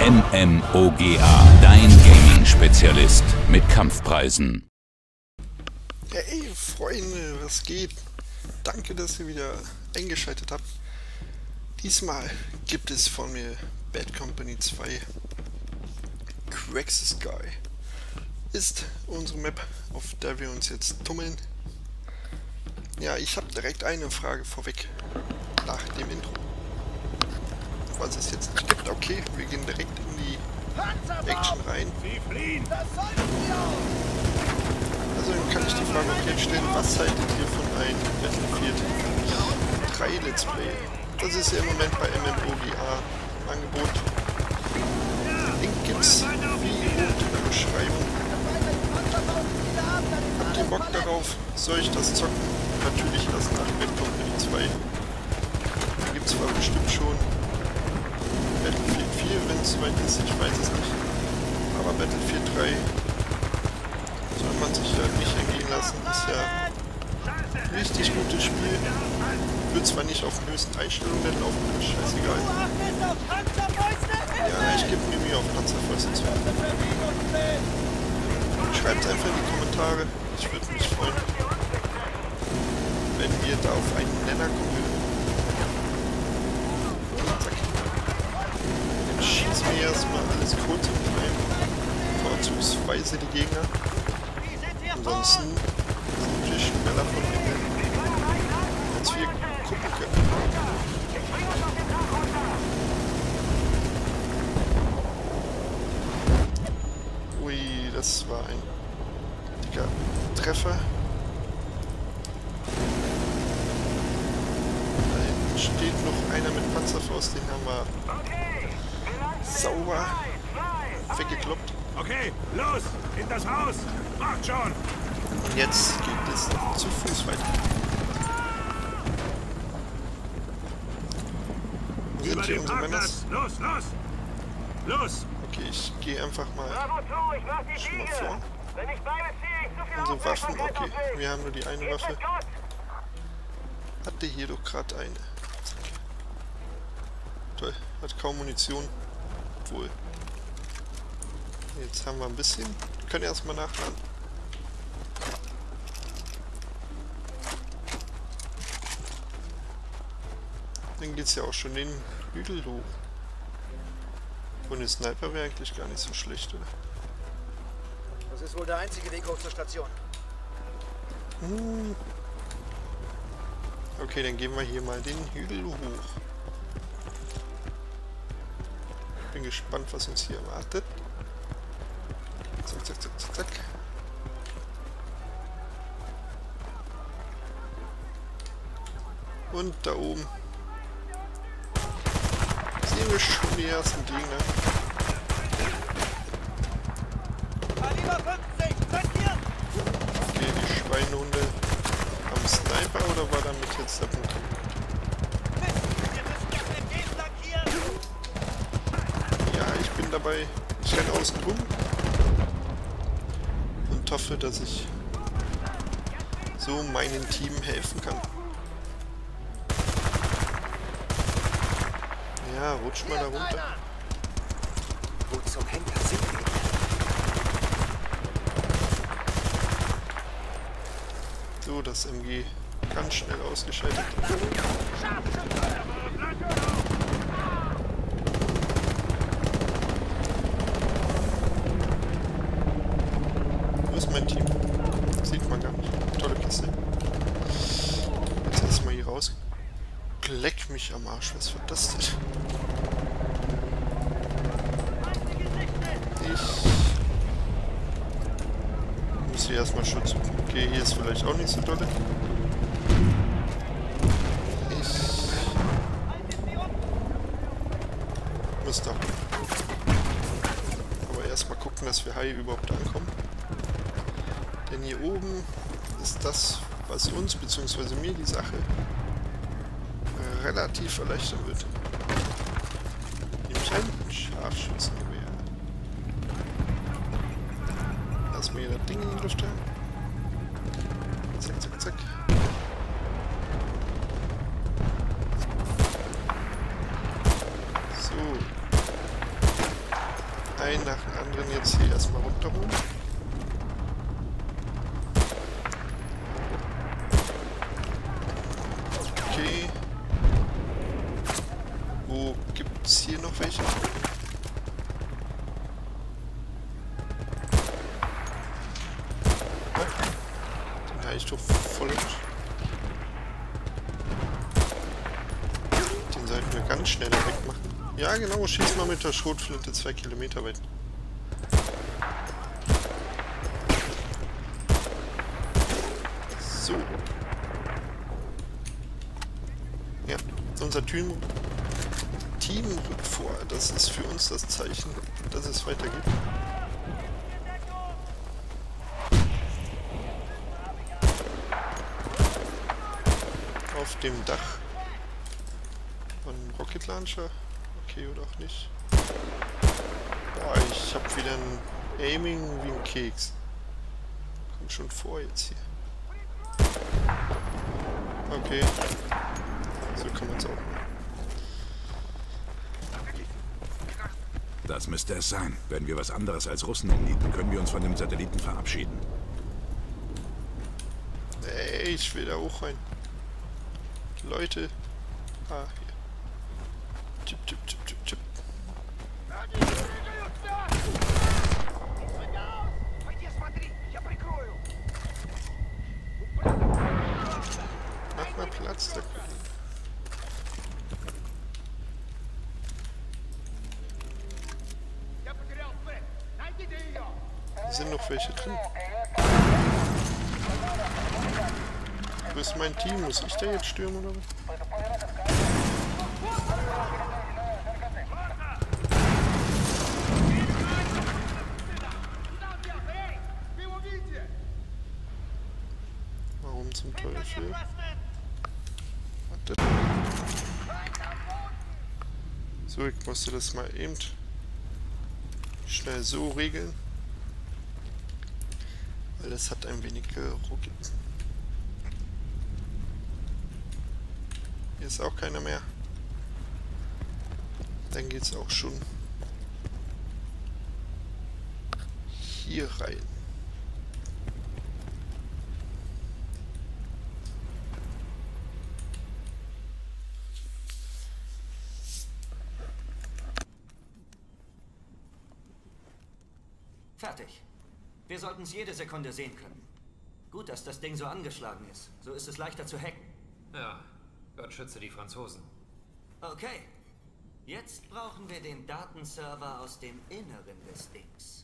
MMOGA, dein Gaming-Spezialist mit Kampfpreisen. Hey Freunde, was geht? Danke, dass ihr wieder eingeschaltet habt. Diesmal gibt es von mir Bad Company 2 Crack the Sky. Ist unsere Map, auf der wir uns jetzt tummeln. Ja, ich habe direkt eine Frage vorweg nach dem Intro. Was es jetzt nicht gibt, okay, wir gehen direkt in die Action rein. Also dann kann ich die Frage auch jetzt stellen, was haltet ihr von einem Battlefield 3 Let's Play? Das ist ja im Moment bei MMOGA im Angebot. Den Link gibt's wie oben in der Beschreibung. Habt ihr Bock darauf? Soll ich das zocken? Natürlich erst nach Bad Company 2. Da gibt's zwar bestimmt schon Battlefield 4, wenn es soweit ist, ich weiß es nicht. Aber Battlefield 3 soll man sich ja nicht entgehen lassen. Ist ja ein richtig gutes Spiel. Wird zwar nicht auf den höchsten Einstellungen laufen, aber scheißegal. Ja, ich gebe mir Mühe auf Panzerfäuste zu. Schreibt es einfach in die Kommentare. Ich würde mich freuen, wenn wir da auf einen Nenner kommen würden. Schießen wir erstmal alles kurz und klein, vorzugsweise die Gegner. Ansonsten sind wir schneller von innen, als wir gucken können. Ui, das war ein dicker Treffer. Da hinten steht noch einer mit Panzerfaust, den haben wir sauber weggekloppt. Okay, los! In das Haus! Macht schon! Und jetzt geht es zu Fuß weiter. Wo sind hier unsere Männer? Los, los! Los! Okay, ich gehe einfach mal schon mal vor. Unsere Waffen, okay, wir haben nur die eine Waffe. Hatte hier doch gerade eine. Toll, hat kaum Munition. Obwohl. Jetzt haben wir ein bisschen. Wir können erstmal nachladen. Dann geht es ja auch schon den Hügel hoch. Und ein Sniper wäre eigentlich gar nicht so schlecht, oder? Das ist wohl der einzige Weg hoch zur Station. Okay, dann gehen wir hier mal den Hügel hoch. Bin gespannt, was uns hier erwartet. Zack, zack, zack, zack, zack. Und da oben sehen wir schon die ersten Gegner. Okay, die Schweinehunde am Sniper oder war damit jetzt der Punkt? Ja, ich bin dabei. Ich renne außen rum und hoffe, dass ich so meinem Team helfen kann. Ja, rutsch mal da runter. Wo zum Henker sind wir? So, das MG ganz schnell ausgeschaltet. Wo ist mein Team? Sieht man gar nicht. Tolle Kiste. Jetzt erstmal hier raus. Leck mich am Arsch, was war das denn? Ich muss hier erstmal Schutz. Okay, hier ist vielleicht auch nicht so dolle. Ich muss da. Aber erstmal gucken, dass wir high überhaupt ankommen. Denn hier oben ist das, was uns bzw. mir die Sache relativ erleichtern wird. Nämlich ein Scharfschützengewehr. Lass mir das Ding in die Luft haben. Zack, zack, zack. So. nach dem anderen jetzt hier erstmal runterholen. Okay. Wo gibt's hier noch welche? Den habe ich doch voll. Den sollten wir ganz schnell wegmachen. Ja genau, schieß mal mit der Schrotflinte 2 Kilometer weit. So. Ja, unser Team rückt vor. Das ist für uns das Zeichen, dass es weitergeht. Auf dem Dach von Rocket Launcher. Okay, oder auch nicht. Boah, ich habe wieder ein Aiming wie ein Keks. Kommt schon vor jetzt hier. Okay. So kann man es auch machen. Das müsste es sein. Wenn wir was anderes als Russen umnieten, können wir uns von dem Satelliten verabschieden. Ey, ich will da auch rein. Leute. Ah, hier. Chip, chip, chip, chip, chip. Mach mal Platz, da können. Sind noch welche drin? Wo ist mein Team? Muss ich da jetzt stürmen oder was? Warum zum Teufel? Warte. So, ich musste das mal eben schnell so regeln. Weil das hat ein wenig geruckelt. Hier ist auch keiner mehr. Dann geht's auch schon hier rein. Fertig. Wir sollten es jede Sekunde sehen können. Gut, dass das Ding so angeschlagen ist. So ist es leichter zu hacken. Ja, Gott schütze die Franzosen. Okay. Jetzt brauchen wir den Datenserver aus dem Inneren des Dings.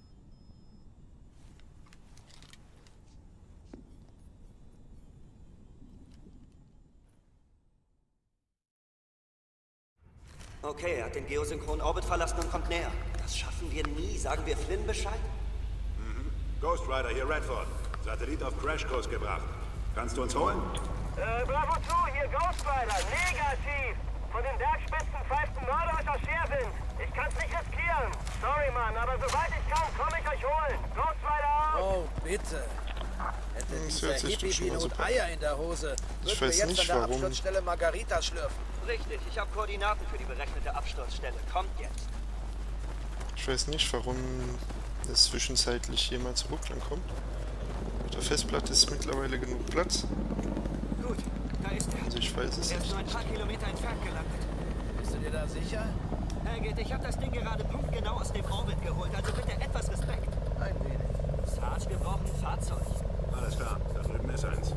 Okay, er hat den geosynchronen Orbit verlassen und kommt näher. Das schaffen wir nie. Sagen wir Flynn Bescheid? Ghost Rider, hier Redford. Satellit auf Crashkurs gebracht. Kannst du uns holen? Bravo 2, hier Ghost Rider. Negativ. Von den Bergspitzen pfeift ein Mörder euch aus Scherwind. Ich kann's nicht riskieren. Sorry, Mann, aber sobald ich kann, komme ich euch holen. Ghost Rider out. Oh, bitte. Hätte Das dieser hört sich doch schon mal Hippie-Pilot super. Eier in der Hose. Ich Würden wir weiß jetzt nicht, an der warum. Absturzstelle Margarita schlürfen. Richtig, ich habe Koordinaten für die berechnete Absturzstelle. Kommt jetzt. Ich weiß nicht, warum es zwischenzeitlich jemand zurück kommt. Auf der Festplatte ist mittlerweile genug Platz. Gut, da ist er. Also ich weiß es Er ist nicht. nur ein paar Kilometer entfernt gelandet. Bist du dir da sicher? Herrgott, ich habe das Ding gerade punktgenau aus dem Orbit geholt, also bitte etwas Respekt. Ein wenig. Sarge, wir brauchen ein Fahrzeug. Alles klar, da drüben ist eins.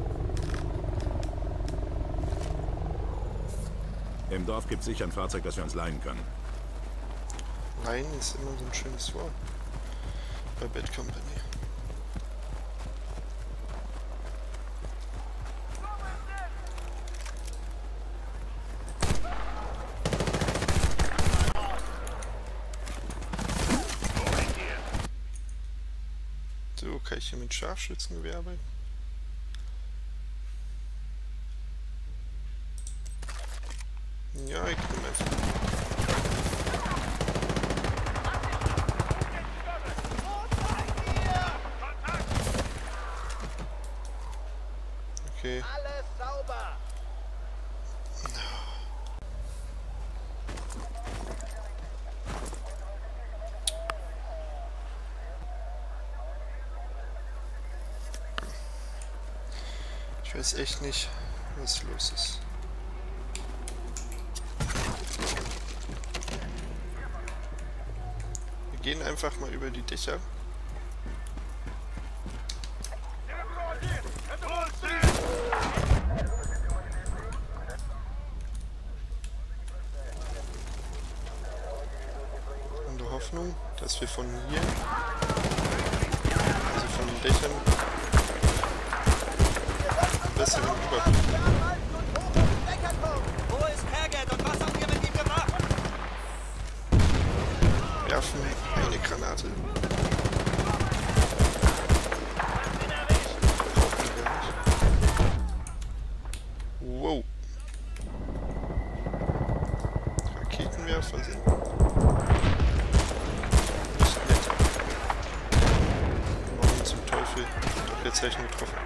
Im Dorf gibt es sicher ein Fahrzeug, das wir uns leihen können. Nein ist immer so ein schönes Wort. Bei Bad Company. So, kann ich hier mit Scharfschützengewehr arbeiten? Ja, ich nehme einfach. Okay. Alles sauber. Ich weiß echt nicht, was los ist. Wir gehen einfach mal über die Dächer. In der Hoffnung, dass wir von hier, also von den Dächern, einen besseren Überblick haben. Wo ist Herget und was habt ihr mit ihm gemacht? Werfen eine Granate. Wow. Raketenwerfer sind nicht nett. Warum zum Teufel? Doch jetzt gleich nur getroffen.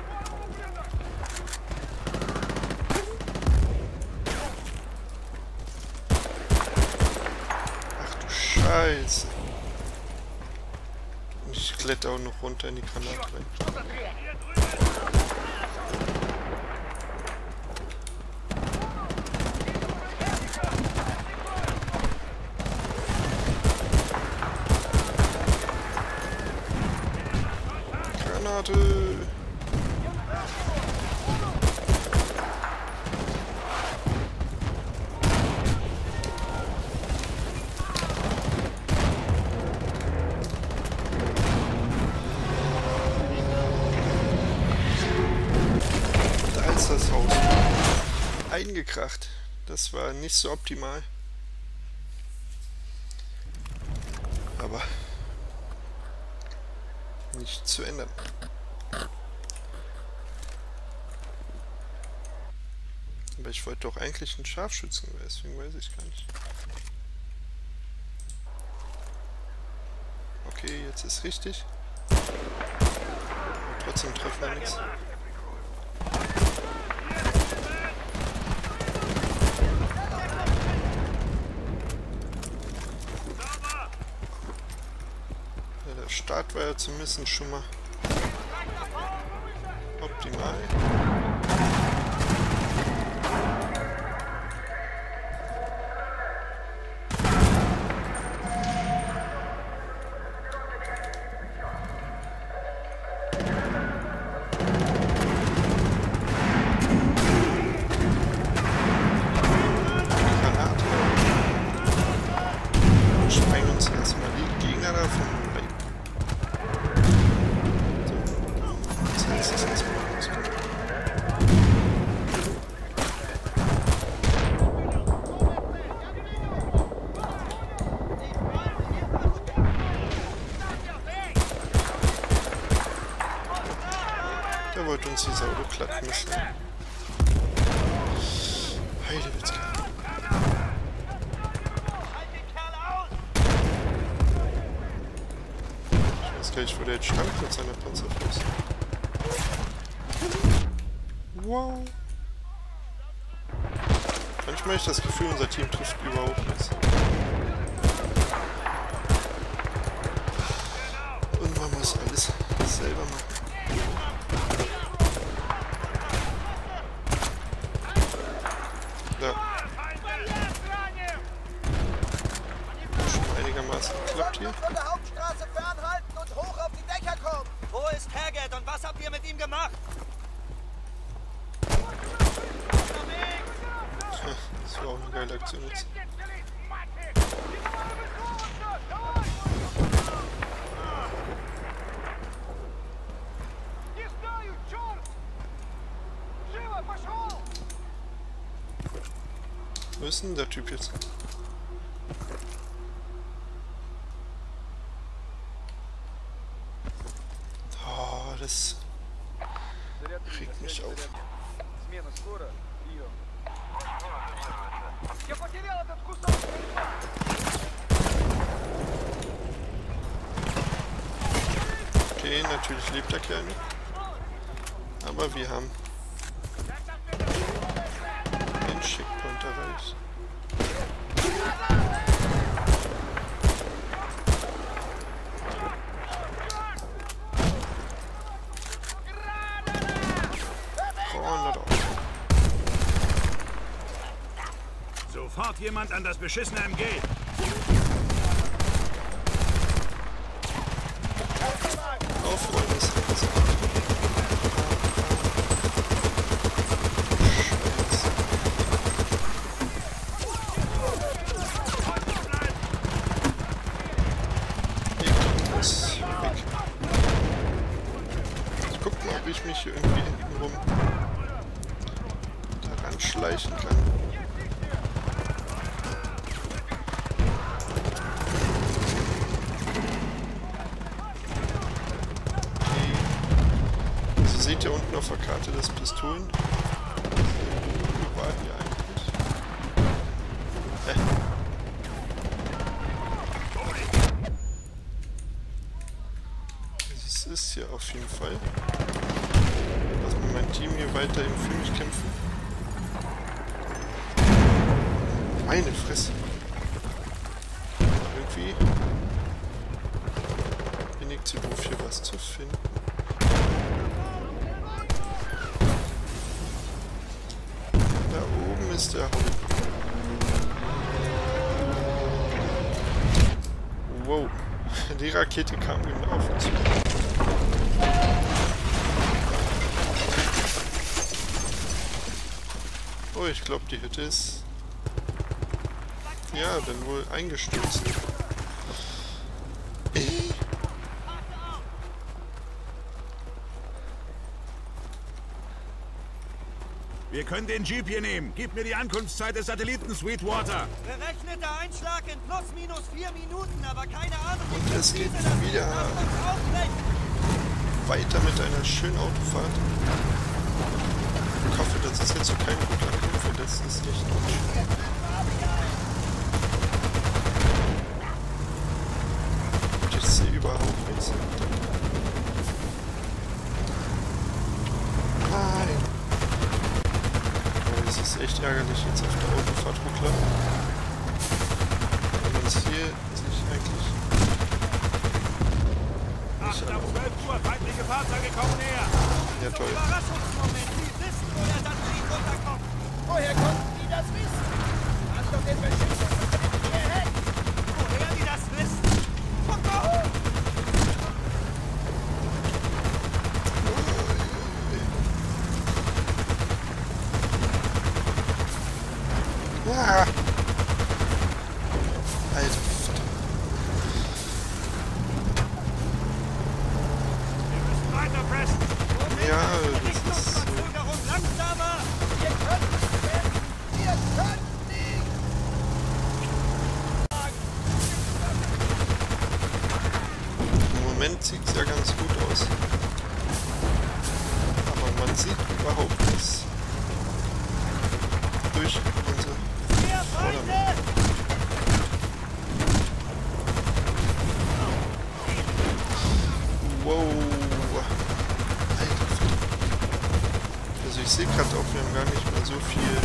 Ach du Scheiße. Und ich kletter auch noch runter in die Granate rein. Granate! Da ist das Haus eingekracht. Das war nicht so optimal. Aber nicht zu ändern. Aber ich wollte doch eigentlich einen Scharfschützen, deswegen weiß ich gar nicht. Okay, jetzt ist richtig. Aber trotzdem treffen wir nichts. Ja, der Start war ja zumindest schon mal optimal. Der wollte uns die Sau beklappen müssen. Heidewitzka. Ich weiß gar nicht, wo der jetzt stand mit seiner Panzerflosse. Wow. Manchmal habe ich das Gefühl, unser Team trifft überhaupt nichts. Und man muss alles selber machen. Ja. Schon einigermaßen geklappt hier. Von der Hauptstraße fernhalten und hoch auf die Dächer kommen. Wo ist Herget und was habt ihr mit ihm gemacht? Das war auch eine geile Aktion jetzt. Wo ist denn der Typ jetzt? Oh, das regt mich auf. Okay, natürlich lebt der Kerl noch. Aber wir haben den Checkpoint erreicht. Sofort jemand an das beschissene MG. Aufräumen ist alles. Ich guck mal, ob ich mich hier irgendwie hinten rum daran schleichen kann. Seht ihr unten auf der Karte das Pistolen? Wo waren die eigentlich? Es ist hier auf jeden Fall. Lass mal mein Team hier weiterhin für mich kämpfen. Meine Fresse. Irgendwie bin ich zu doof, hier was zu finden. Da oben ist der Haupt. Wow, die Rakete kam eben auf uns. Oh, ich glaube, die Hütte ist ja dann wohl eingestürzt. Wir können den Jeep hier nehmen. Gib mir die Ankunftszeit des Satelliten Sweetwater. Berechneter Einschlag in plus minus 4 Minuten, aber keine Ahnung. Und es geht wieder weiter mit einer schönen Autofahrt. Ich hoffe, das ist jetzt so kein guter Kampf, weil das ist nicht gut. Ich sehe überhaupt nichts. Nein. Das ist echt ärgerlich jetzt auf der Autofahrt Ruckler. Wenn man es hier sich eigentlich... 8 ab 12 Uhr, feindliche Fahrzeuge kommen näher. Ja, toll. Überraschungsmoment, die wissen, wo der Satellit runterkommt. Woher konnten die das wissen? Hast doch den Beschützer hierher. Woher die das wissen? Ah. Alter Vater. Wir müssen weiter pressen. Ja, das ist so. Langsamer! Wir können nicht! Wir können nicht! Im Moment sieht es ja ganz gut aus. Aber man sieht überhaupt nichts. Durch unsere Vordermann. Wow. Alter Vater. Also ich sehe gerade auch, wir haben gar nicht mehr so viel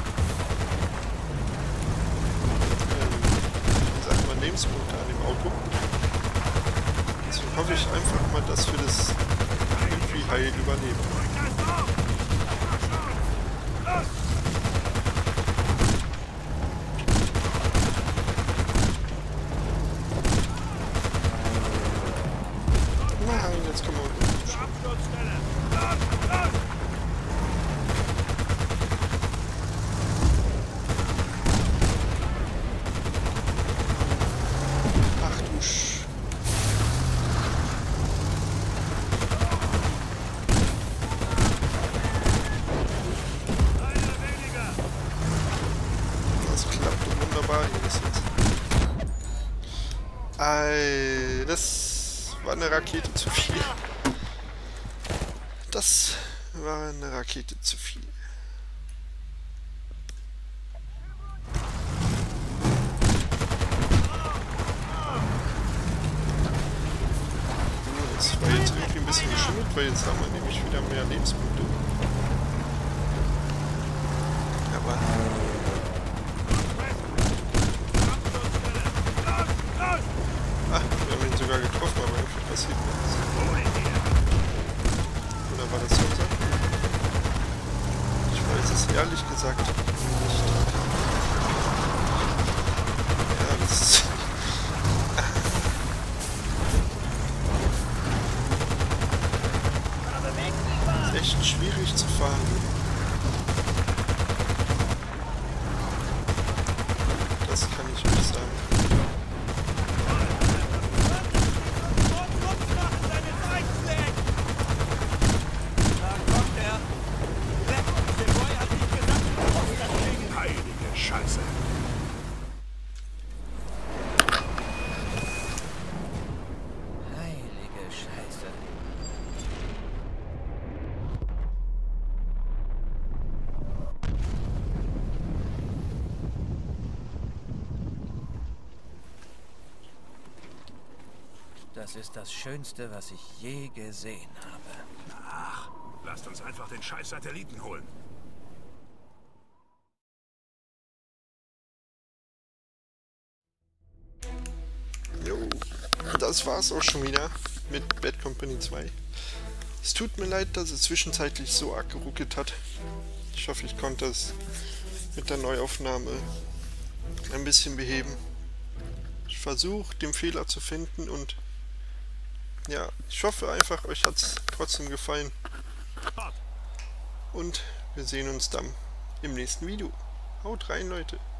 wie sagt man, Lebenspunkte an dem Auto. Deswegen hoffe ich einfach mal, dass wir das irgendwie heil überleben. Nein, jetzt kommen wir unten schon. Ach du Sch... Das klappt wunderbar hier bis jetzt. Das war eine Rakete zu viel. Das war eine Rakete zu viel. Das war jetzt irgendwie ein bisschen geschimmelt, weil jetzt haben wir nämlich wieder mehr Lebenspunkte. Aber... Ah, wir haben ihn sogar getroffen, aber irgendwie passiert nichts. Oder war das unser? Ich weiß es ehrlich gesagt nicht. Das ist das Schönste, was ich je gesehen habe. Ach, lasst uns einfach den scheiß Satelliten holen. Jo, das war's auch schon wieder mit Bad Company 2. Es tut mir leid, dass es zwischenzeitlich so arg geruckelt hat. Ich hoffe, ich konnte es mit der Neuaufnahme ein bisschen beheben. Ich versuche, den Fehler zu finden und ja, ich hoffe einfach, euch hat es trotzdem gefallen. Und wir sehen uns dann im nächsten Video. Haut rein, Leute!